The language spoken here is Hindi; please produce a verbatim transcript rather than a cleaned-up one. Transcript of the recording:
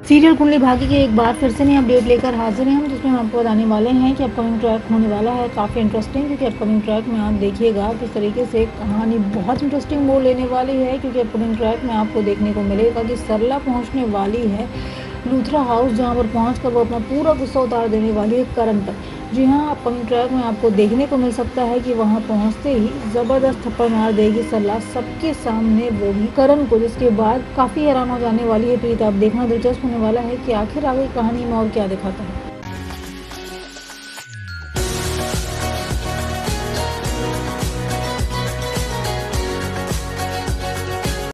सीरियल कुंडली भाग्य की एक बार फिर से नई अपडेट लेकर हाजिर हैं हम, जिसमें हम आपको बताने वाले हैं कि अपकमिंग ट्रैक होने वाला है काफ़ी इंटरेस्टिंग। क्योंकि अपकमिंग ट्रैक में आप देखिएगा किस तरीके से कहानी बहुत इंटरेस्टिंग मोड़ लेने वाली है। क्योंकि अपकमिंग ट्रैक में आपको देखने को मिलेगा कि सरला पहुंचने वाली है लूथरा हाउस, जहां पर पहुंचकर वो अपना पूरा गुस्सा उतार देने वाली है करण पर। जी हाँ, अपकमिंग ट्रैक में आपको देखने को मिल सकता है कि वहां पहुंचते ही ज़बरदस्त थप्पड़ मार देगी सरला सबके सामने, वो भी करण को, जिसके बाद काफ़ी हैरान हो जाने वाली है प्रीत। आप देखना दिलचस्प होने वाला है कि आखिर आगे कहानी में और क्या दिखाता है।